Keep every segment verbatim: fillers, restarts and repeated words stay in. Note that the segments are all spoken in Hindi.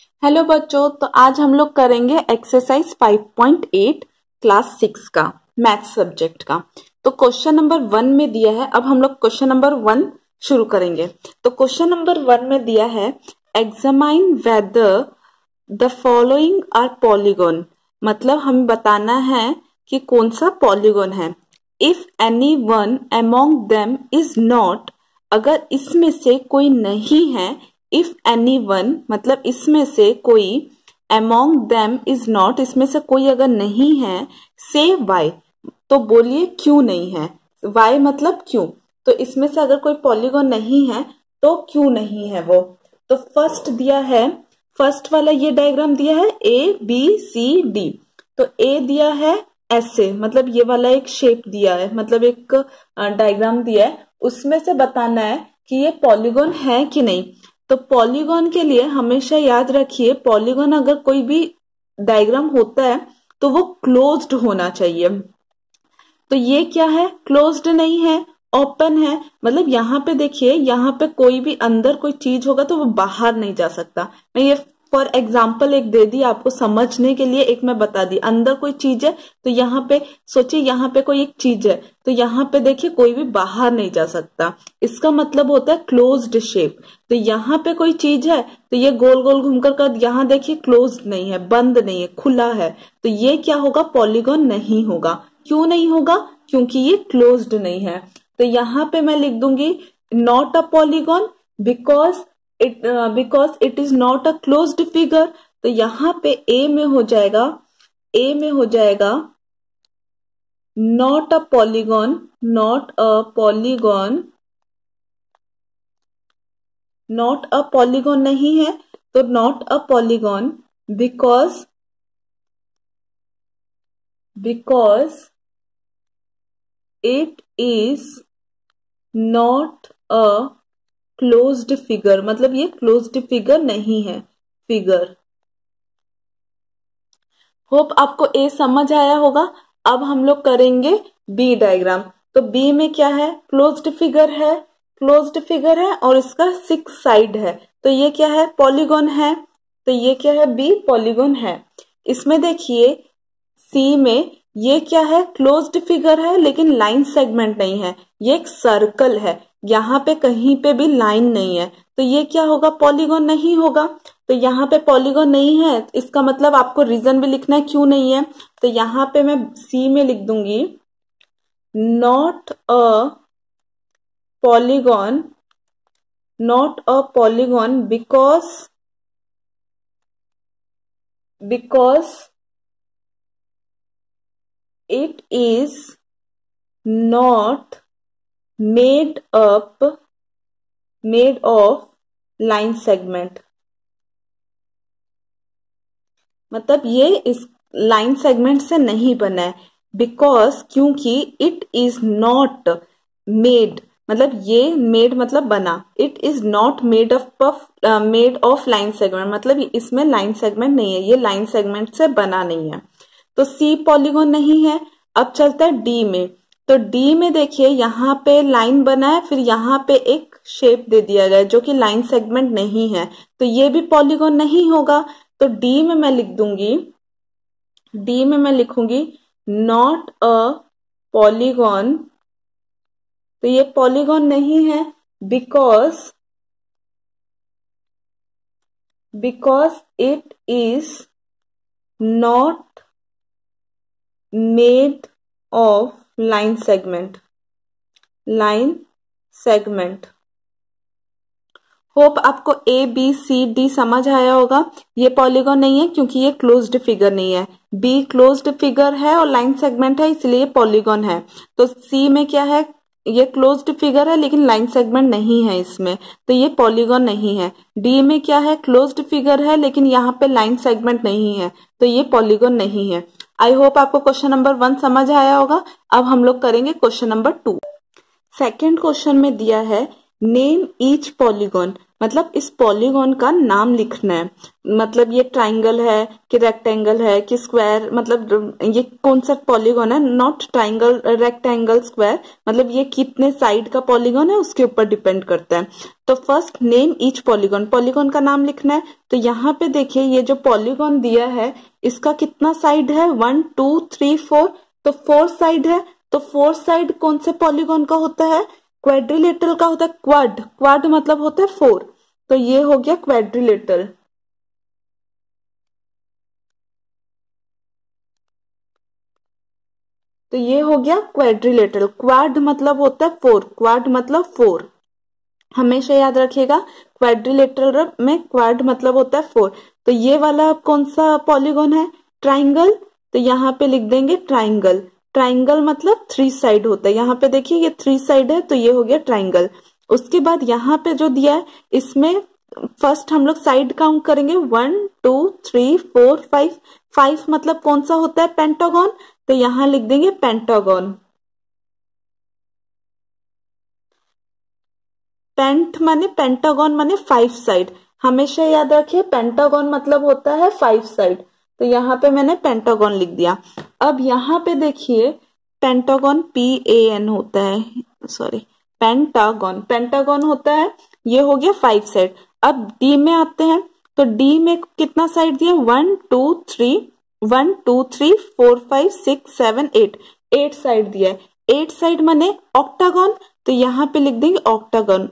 हेलो बच्चों, तो आज हम लोग करेंगे exercise five point eight class six का मैथ्स सब्जेक्ट का। तो क्वेश्चन नंबर वन में दिया है। अब हम लोग क्वेश्चन नंबर वन शुरू करेंगे। तो क्वेश्चन नंबर वन में दिया है examine whether the following are polygon. मतलब हमें बताना है कि कौन सा पॉलीगॉन है। If any one among them is not, अगर इसमें से कोई नहीं है। इफ एनी वन मतलब इसमें से कोई, among them is not इसमें से कोई अगर नहीं है, से why, तो बोलिए क्यों नहीं है। why मतलब क्यों। तो इसमें से अगर कोई पॉलीगॉन नहीं है तो क्यों नहीं है वो। तो फर्स्ट दिया है, फर्स्ट वाला ये डायग्राम दिया है ए बी सी डी। तो ए दिया है ऐसे, मतलब ये वाला एक शेप दिया है, मतलब एक डायग्राम दिया है। उसमें से बताना है कि ये पॉलीगॉन है कि नहीं। तो पॉलीगॉन के लिए हमेशा याद रखिए, पॉलीगॉन अगर कोई भी डायग्राम होता है तो वो क्लोज्ड होना चाहिए। तो ये क्या है, क्लोज्ड नहीं है, ओपन है। मतलब यहाँ पे देखिए, यहाँ पे कोई भी अंदर कोई चीज होगा तो वो बाहर नहीं जा सकता। मैं ये फॉर एग्जाम्पल एक दे दी आपको समझने के लिए, एक मैं बता दी। अंदर कोई चीज है तो यहाँ पे सोचिए, यहाँ पे कोई एक चीज है तो यहाँ पे देखिए कोई भी बाहर नहीं जा सकता। इसका मतलब होता है क्लोज्ड शेप। तो यहाँ पे कोई चीज है तो ये गोल गोल घूमकर कर, यहाँ देखिए क्लोज्ड नहीं है, बंद नहीं है, खुला है। तो ये क्या होगा, पॉलीगॉन नहीं होगा। क्यों नहीं होगा, क्योंकि ये क्लोज्ड नहीं है। तो यहाँ पे मैं लिख दूंगी not a polygon because it because it is not a closed figure. तो यहाँ पे ए में हो जाएगा, ए में हो जाएगा not a polygon, not a polygon, not a polygon नहीं है तो not a polygon because because it is not a closed figure. मतलब ये क्लोज्ड फिगर नहीं है, फिगर। होप आपको ए समझ आया होगा। अब हम लोग करेंगे बी डायग्राम। तो बी में क्या है, क्लोज्ड फिगर है, क्लोज्ड फिगर है और इसका सिक्स साइड है। तो ये क्या है, पॉलीगॉन है। तो ये क्या है, बी पॉलीगॉन है। इसमें देखिए सी में ये क्या है, क्लोज्ड फिगर है लेकिन लाइन सेगमेंट नहीं है, ये एक सर्कल है। यहाँ पे कहीं पे भी लाइन नहीं है तो ये क्या होगा, पॉलीगॉन नहीं होगा। तो यहाँ पे पॉलीगॉन नहीं है, इसका मतलब आपको रीजन भी लिखना है क्यों नहीं है। तो यहाँ पे मैं सी में लिख दूंगी not a polygon, not a polygon because because it is not made up made of line segment। मतलब ये इस लाइन सेगमेंट से नहीं बना है। बिकॉज क्योंकि इट इज नॉट मेड, मतलब ये मेड मतलब बना, it is not made of made of line segment, मतलब इसमें लाइन सेगमेंट नहीं है, ये लाइन सेगमेंट से बना नहीं है। तो सी पॉलीगॉन नहीं है। अब चलता है डी में। तो डी में देखिए यहाँ पे लाइन बना है, फिर यहाँ पे एक शेप दे दिया गया है जो कि लाइन सेगमेंट नहीं है, तो ये भी पॉलीगॉन नहीं होगा। तो डी में मैं लिख दूंगी, डी में मैं लिखूंगी नॉट अ पॉलीगॉन। तो ये पॉलीगॉन नहीं है because because it is not made of line segment, line segment. Hope आपको ए बी सी डी समझ आया होगा। ये पॉलीगॉन नहीं है क्योंकि ये क्लोज्ड फिगर नहीं है, बी क्लोज्ड फिगर है और लाइन सेगमेंट है इसलिए पॉलीगॉन है। तो सी में क्या है, ये क्लोज्ड फिगर है लेकिन लाइन सेगमेंट नहीं है इसमें, तो ये पॉलीगॉन नहीं है। डी में क्या है, क्लोज्ड फिगर है लेकिन यहाँ पे लाइन सेगमेंट नहीं है, तो ये पॉलीगॉन नहीं है। आई होप आपको क्वेश्चन नंबर वन समझ आया होगा। अब हम लोग करेंगे question number two. Second question में दिया है नेम ईच पॉलीगॉन। मतलब इस पॉलीगॉन का नाम लिखना है। मतलब ये ट्राइंगल है कि रेक्टेंगल है कि स्क्वायर, मतलब ये कौन सा पॉलीगॉन है, नॉट ट्राइंगल रेक्टेंगल स्क्वायर, मतलब ये कितने साइड का पॉलीगॉन है उसके ऊपर डिपेंड करता है। तो first name each polygon, polygon का नाम लिखना है। तो यहाँ पे देखिए ये जो पॉलीगॉन दिया है इसका कितना साइड है, वन टू थ्री फोर, तो फोर साइड है। तो फोर साइड कौन से पॉलीगॉन का होता है, क्वाड्रिलेटरल का होता है। क्वाड, क्वाड मतलब होता है फोर, तो ये हो गया क्वाड्रिलेटरल। तो ये हो गया क्वाड्रिलेटरल। क्वाड मतलब होता है फोर, क्वाड मतलब फोर, हमेशा याद रखिएगा। क्वाड्रिलेटरल में क्वाड मतलब होता है फोर। तो ये वाला कौन सा पॉलीगॉन है, ट्राइंगल, तो यहाँ पे लिख देंगे ट्राइंगल। ट्राइंगल मतलब थ्री साइड होता है, यहाँ पे देखिए ये थ्री साइड है तो ये हो गया ट्राइंगल। उसके बाद यहाँ पे जो दिया है इसमें फर्स्ट हम लोग साइड काउंट करेंगे, one two three four five. Five मतलब कौन सा होता है, पेंटागन, तो यहाँ लिख देंगे पेंटागन। पेंट माने पेंटागन माने फाइव साइड, हमेशा याद रखिए पेंटागन मतलब होता है फाइव साइड। तो यहाँ पे मैंने पेंटागन लिख दिया। अब यहाँ पे देखिए पेंटागन पी ए एन होता है, सॉरी पेंटागन, पेंटागन होता है, ये हो गया फाइव साइड। अब डी में आते हैं, तो डी में कितना साइड दिया, one two three, one two three four five six seven eight, eight side दिया है। एट साइड माने ऑक्टागन, तो यहाँ पे लिख देंगे ऑक्टागन।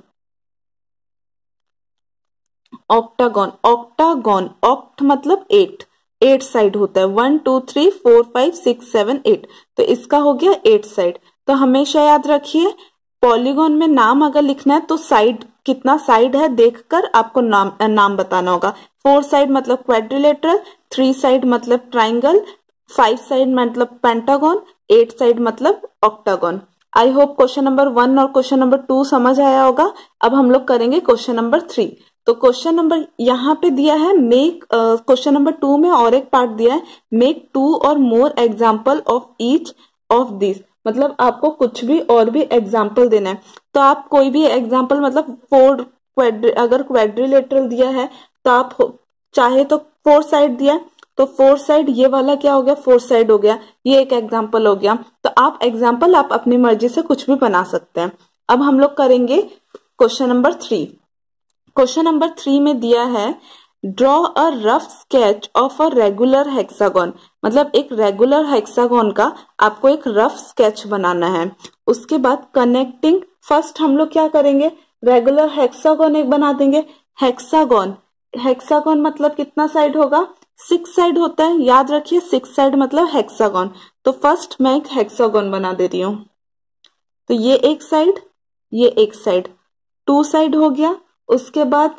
ऑक्टागन, ऑक्टागन, ऑक्ट मतलब एट, एट साइड होता है, one two three four five six seven eight, तो इसका हो गया एट साइड। तो हमेशा याद रखिए पॉलीगॉन में नाम अगर लिखना है तो साइड कितना साइड है देखकर आपको नाम नाम बताना होगा। फोर साइड मतलब क्वाड्रिलेटरल, थ्री साइड मतलब ट्राइंगल, फाइव साइड मतलब पेंटागन, एट साइड मतलब octagon. I hope question number one और क्वेश्चन नंबर टू समझ आया होगा। अब हम लोग करेंगे क्वेश्चन नंबर थ्री। तो क्वेश्चन नंबर यहाँ पे दिया है मेक, क्वेश्चन नंबर टू में और एक पार्ट दिया है, make two or more example of each of this, मतलब आपको कुछ भी और भी एग्जाम्पल देना है। तो आप कोई भी एग्जाम्पल, मतलब फोर क्वाड्री, अगर क्वाड्रिलेटरल दिया है तो आप चाहे तो फोर साइड दिया तो फोर साइड, ये वाला क्या हो गया, फोर साइड हो गया, ये एक एग्जाम्पल हो गया। तो आप एग्जाम्पल आप अपनी मर्जी से कुछ भी बना सकते हैं। अब हम लोग करेंगे question number three. Question number three में दिया है draw a rough sketch of a regular hexagon, मतलब एक रेगुलर हेक्सागन का आपको एक रफ स्केच बनाना है। उसके बाद कनेक्टिंग, फर्स्ट हम लोग क्या करेंगे, रेगुलर हेक्सागन एक बना देंगे। हेक्सागन, हेक्सागन मतलब कितना साइड होगा, सिक्स साइड होता है, याद रखिए सिक्स साइड मतलब हेक्सागन। तो फर्स्ट मैं एक हेक्सागन बना दे रही हूं। तो ये एक साइड, ये एक साइड, टू साइड हो गया। उसके बाद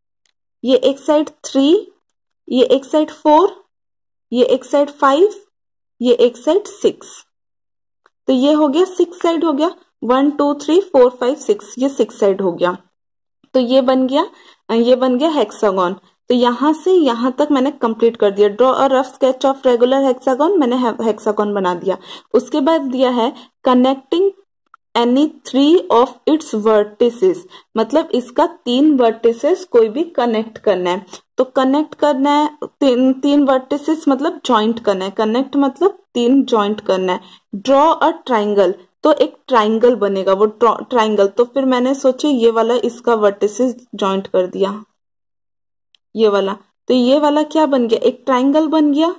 ये एक साइड थ्री, ये एक साइड फोर, ये एक साइड फाइव, ये एक साइड सिक्स, तो ये हो गया सिक्स साइड हो गया, one two three four five six, ये सिक्स साइड हो गया। तो ये बन गया, ये बन गया हेक्सागन। तो यहां से यहां तक मैंने कंप्लीट कर दिया। Draw a rough sketch of regular hexagon, मैंने हेक्सागन बना दिया। उसके बाद दिया है connecting any three of its vertices, मतलब इसका तीन वर्टिसेस कोई भी कनेक्ट करना है। तो कनेक्ट करना है तीन तीन वर्टिसेस मतलब जॉइंट करना है, कनेक्ट मतलब तीन जॉइंट करना है। ड्रॉ अ ट्राइंगल, तो एक ट्राइंगल बनेगा वो ट्राइंगल। तो फिर मैंने सोचे ये वाला इसका वर्टिसेस जॉइंट कर दिया, ये वाला। तो ये वाला क्या बन गया, एक ट्राइंगल बन गया,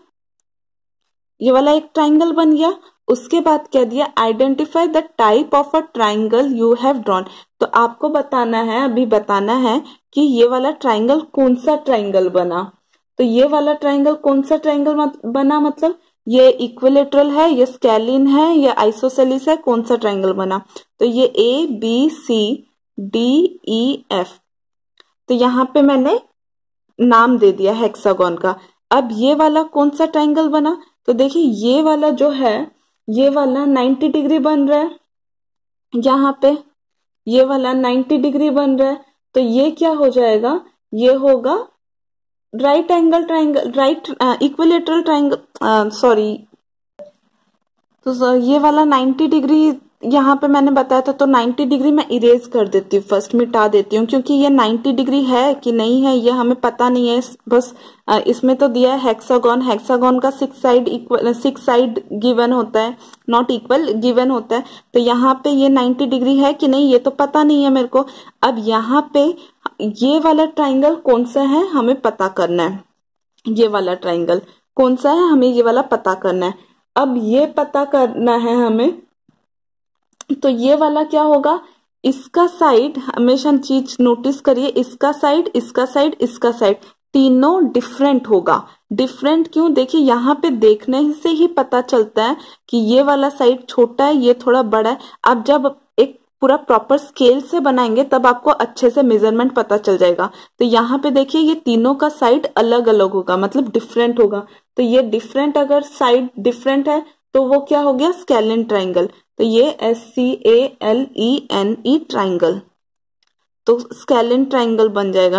ये वाला एक ट्राइंगल बन गया। उसके बाद क्या दिया, identify the type of a triangle you have drawn, तो आपको बताना है, अभी बताना है कि ये वाला ट्राइंगल कौन सा ट्राइंगल बना। तो ये वाला ट्राइंगल कौन सा ट्राइंगल मत, बना, मतलब ये इक्विलेटरल है, ये स्केलिन है, ये आइसोसेलिस है, कौन सा ट्राइंगल बना। तो ये A B C D E F, तो यहाँ पे मैंने नाम दे दिया हेक्सागन का। अब ये वाला कौन सा ट्राइंगल बना, तो देखिए ये वाला जो है, ये वाला नाइन्टी डिग्री बन रहा है, यहाँ पे ये वाला नाइन्टी डिग्री बन रहा है। तो ये क्या हो जाएगा, ये होगा right angle triangle, right equilateral triangle, sorry तो ये वाला नाइन्टी डिग्री यहाँ पे मैंने बताया था, तो नाइन्टी डिग्री मैं इरेज कर देती हूँ, फर्स्ट मिटा देती हूँ, क्योंकि ये नाइन्टी डिग्री है कि नहीं है ये हमें पता नहीं है। बस इसमें तो दिया है हेक्सागोन, हेक्सागोन का six side equal, six side given होता है, नॉट इक्वल गिवन होता है। तो यहाँ पे ये नाइन्टी डिग्री है कि नहीं ये तो पता नहीं है मेरे को। अब यहाँ पे ये वाला ट्राइंगल कौन सा है हमें पता करना है, ये वाला ट्राइंगल कौन सा है हमें ये वाला पता करना है। अब ये पता करना है हमें, तो ये वाला क्या होगा, इसका साइड, हमेशा चीज नोटिस करिए, इसका साइड, इसका साइड, इसका साइड तीनों डिफरेंट होगा। डिफरेंट क्यों, देखिए यहाँ पे देखने से ही पता चलता है कि ये वाला साइड छोटा है, ये थोड़ा बड़ा है। आप जब एक पूरा प्रॉपर स्केल से बनाएंगे तब आपको अच्छे से मेजरमेंट पता चल जाएगा। तो यहाँ पे देखिए ये तीनों का साइड अलग अलग होगा, मतलब डिफरेंट होगा। तो ये डिफरेंट, अगर साइड डिफरेंट है तो वो क्या हो गया, स्केलिन ट्राइंगल। तो ये S C A L E N E triangle, तो स्केलिन ट्राइंगल बन जाएगा।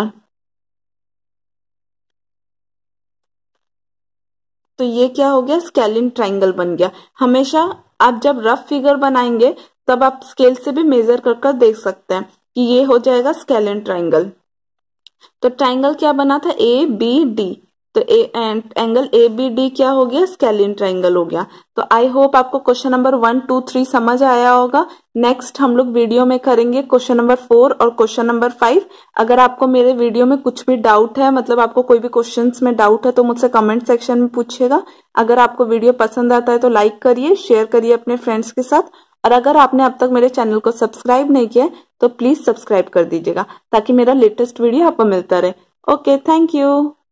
तो ये क्या हो गया, स्केलिन ट्राइंगल बन गया। हमेशा आप जब रफ फिगर बनाएंगे तब आप स्केल से भी मेजर कर कर देख सकते हैं कि ये हो जाएगा स्केलिन ट्राइंगल। तो ट्राइंगल क्या बना था, ए बी डी, तो एंगल ए बी डी क्या हो गया, स्केलिन ट्राइंगल हो गया। तो आई होप आपको question number one two three समझ आया होगा। नेक्स्ट हम लोग वीडियो में करेंगे क्वेश्चन नंबर फोर और क्वेश्चन नंबर फाइव। अगर आपको मेरे वीडियो में कुछ भी डाउट है, मतलब आपको कोई भी क्वेश्चंस में डाउट है, तो मुझसे कमेंट सेक्शन में पूछिएगा। अगर आपको वीडियो पसंद आता है तो लाइक करिए, शेयर करिए अपने फ्रेंड्स के साथ, और अगर आपने अब तक मेरे चैनल को सब्सक्राइब नहीं किया तो प्लीज सब्सक्राइब कर दीजिएगा ताकि मेरा लेटेस्ट वीडियो आपको मिलता रहे। Okay, thank you.